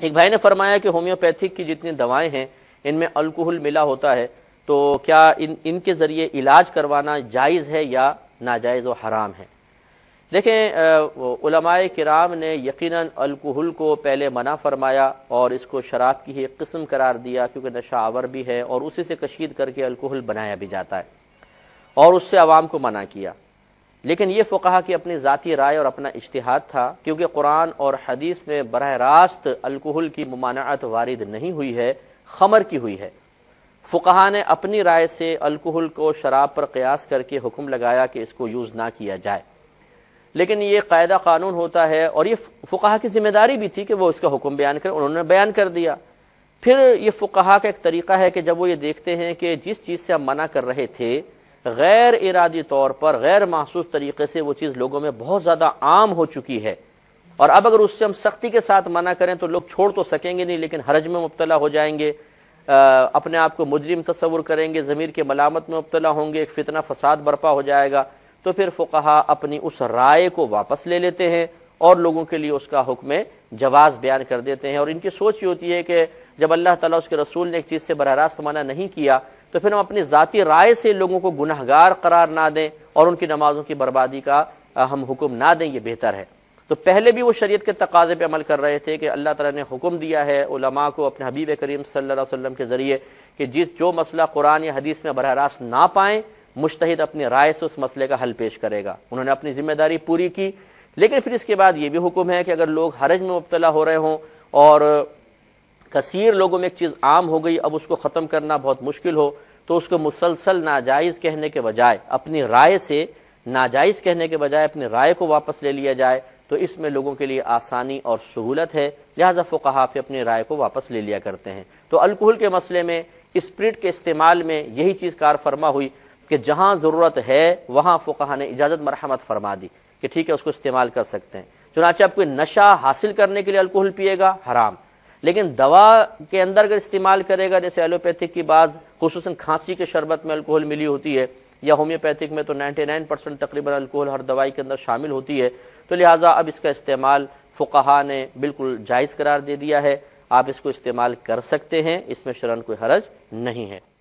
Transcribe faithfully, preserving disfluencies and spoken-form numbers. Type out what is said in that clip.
ایک بھائی نے فرمایا کہ ہومیوپیتھک کی جتنی دوائیں ہیں ان میں الکوہل ملا ہوتا ہے، تو کیا ان ان کے ذریعے علاج کروانا جائز ہے یا ناجائز و حرام ہے؟ دیکھیں، علماء کرام نے یقیناً الکوہل کو پہلے منع فرمایا اور اس کو شراب کی ایک قسم قرار دیا، کیونکہ نشہ آور بھی ہے اور اسی سے کشید کر کے الکوہل بنایا بھی جاتا ہے، اور اس سے عوام کو منع کیا۔ لیکن یہ فقہا کی اپنی ذاتی رائے اور اپنا اجتہاد تھا، کیونکہ قرآن اور حدیث میں براہ راست الکوہل کی ممانعت وارد نہیں ہوئی ہے، خمر کی ہوئی ہے۔ فقہا نے اپنی رائے سے الکوہل کو شراب پر قیاس کر کے حکم لگایا کہ اس کو یوز نہ کیا جائے، لیکن یہ قاعدہ قانون ہوتا ہے اور یہ فقہا کی ذمہ داری بھی تھی کہ وہ اس کا حکم بیان کریں، انہوں نے بیان کر دیا۔ پھر یہ فقہا کا ایک طریقہ ہے کہ جب وہ یہ دیکھتے ہیں کہ جس چیز سے ہم منع کر رہے تھے غیر ارادی طور پر، غیر محسوس طریقے سے وہ چیز لوگوں میں بہت زیادہ عام ہو چکی ہے، اور اب اگر اس سے ہم سختی کے ساتھ منع کریں تو لوگ چھوڑ تو سکیں گے نہیں، لیکن حرج میں مبتلا ہو جائیں گے، اپنے آپ کو مجرم تصور کریں گے، ضمیر کے ملامت میں مبتلا ہوں گے، ایک فتنہ فساد برپا ہو جائے گا۔ تو پھر فقہا اپنی اس رائے کو واپس لے لیتے ہیں اور لوگوں کے لیے اس کا حکم جواز بیان کر دیتے ہیں، اور ان کی سوچ یہ ہوتی ہے کہ جب اللہ تعالیٰ اس کے رسول نے ایک چیز سے براہ راست منع نہیں کیا تو پھر ہم اپنی ذاتی رائے سے لوگوں کو گنہگار قرار نہ دیں اور ان کی نمازوں کی بربادی کا ہم حکم نہ دیں، یہ بہتر ہے۔ تو پہلے بھی وہ شریعت کے تقاضے پہ عمل کر رہے تھے کہ اللہ تعالیٰ نے حکم دیا ہے علماء کو اپنے حبیب کریم صلی اللہ علیہ وسلم کے ذریعے کہ جس جو مسئلہ قرآن یا حدیث میں براہ راست نہ پائیں، مجتہد اپنی رائے سے اس مسئلے کا حل پیش کرے گا۔ انہوں نے اپنی ذمہ داری پوری کی، لیکن پھر اس کے بعد یہ بھی حکم ہے کہ اگر لوگ حرج میں مبتلا ہو رہے ہوں اور کثیر لوگوں میں ایک چیز عام ہو گئی، اب اس کو ختم کرنا بہت مشکل ہو، تو اس کو مسلسل ناجائز کہنے کے بجائے اپنی رائے سے ناجائز کہنے کے بجائے اپنی رائے کو واپس لے لیا جائے، تو اس میں لوگوں کے لیے آسانی اور سہولت ہے، لہذا فقہا پہ اپنی رائے کو واپس لے لیا کرتے ہیں۔ تو الکوہل کے مسئلے میں اسپرٹ کے استعمال میں یہی چیز کار فرما ہوئی کہ جہاں ضرورت ہے وہاں فقہا نے اجازت مرحمت فرما دی کہ ٹھیک ہے اس کو استعمال کر سکتے ہیں۔ چنانچہ اب کوئی نشہ حاصل کرنے کے لیے الکوہل پیے گا، حرام، لیکن دوا کے اندر اگر استعمال کرے گا، جیسے ایلوپیتھک کی بعض خصوصاً کھانسی کے شربت میں الکوہل ملی ہوتی ہے، یا ہومیوپیتھک میں تو نائنٹی نائن پرسینٹ تقریباً الکوہل ہر دوائی کے اندر شامل ہوتی ہے، تو لہٰذا اب اس کا استعمال فقہا نے بالکل جائز قرار دے دیا ہے، آپ اس کو استعمال کر سکتے ہیں، اس میں شرعاً کوئی حرج نہیں ہے۔